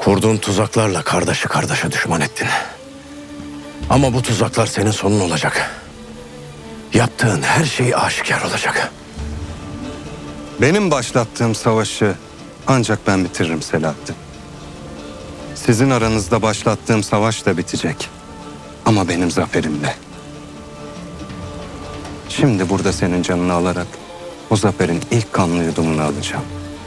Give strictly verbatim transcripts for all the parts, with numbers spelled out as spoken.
Kurduğun tuzaklarla kardeşi kardeşe düşman ettin. Ama bu tuzaklar senin sonun olacak. Yaptığın her şey aşikar olacak. Benim başlattığım savaşı ancak ben bitiririm Selahattin. Sizin aranızda başlattığım savaş da bitecek. Ama benim zaferimle. Şimdi burada senin canını alarak o zaferin ilk kanlı yudumunu alacağım.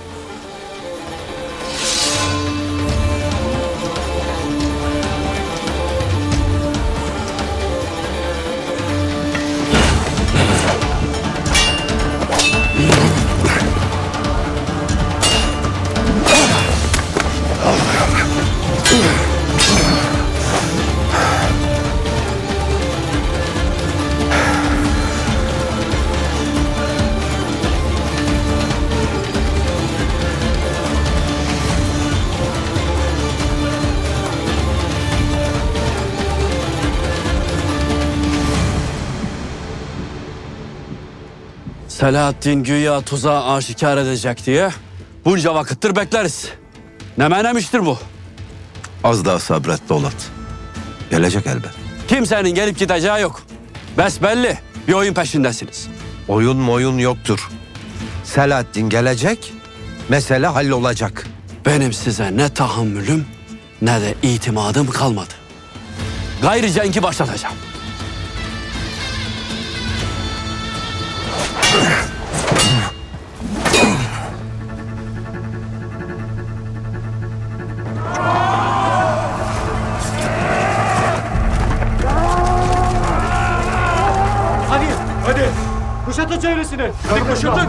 Selahattin güya tuzağı aşikar edecek diye bunca vakittir bekleriz. Ne menemiştir bu? Az daha sabret Dolat. Gelecek elbet. Kimsenin gelip gideceği yok. Besbelli bir oyun peşindesiniz. Oyun moyun yoktur. Selahattin gelecek, mesele hallolacak. Benim size ne tahammülüm ne de itimadım kalmadı. Gayrı cengi başlatacağım. Hadi, hadi. Kuşatın çevresini. Hadi kuşatın.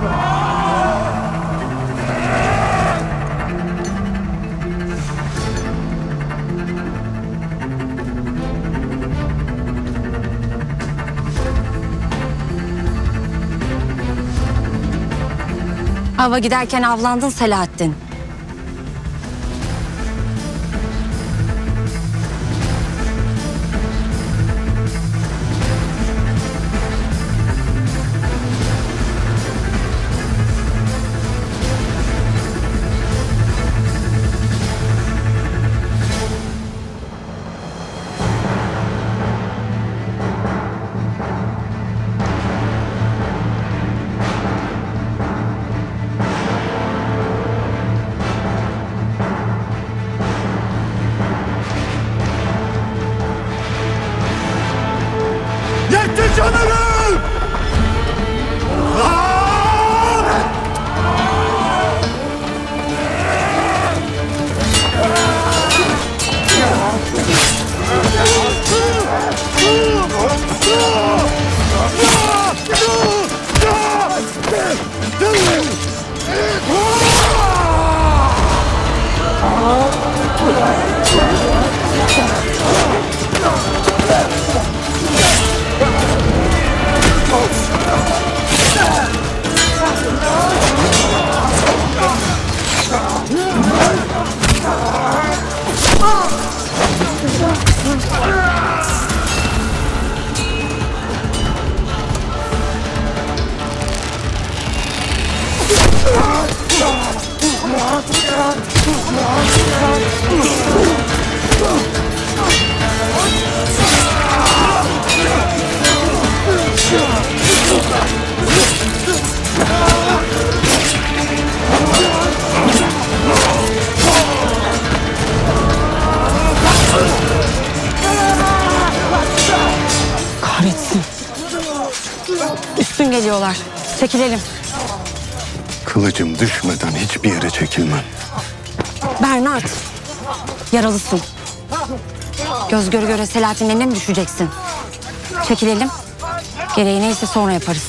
Hava giderken avlandın Selahattin. Yetti canını! Kahretsin. Üstün geliyorlar. Çekilelim. Kılıcım düşmeden hiçbir yere çekilmem. Bernard. Yaralısın. Göz göre göre Selahattin'in eline mi düşeceksin? Çekilelim. Gereği neyse sonra yaparız.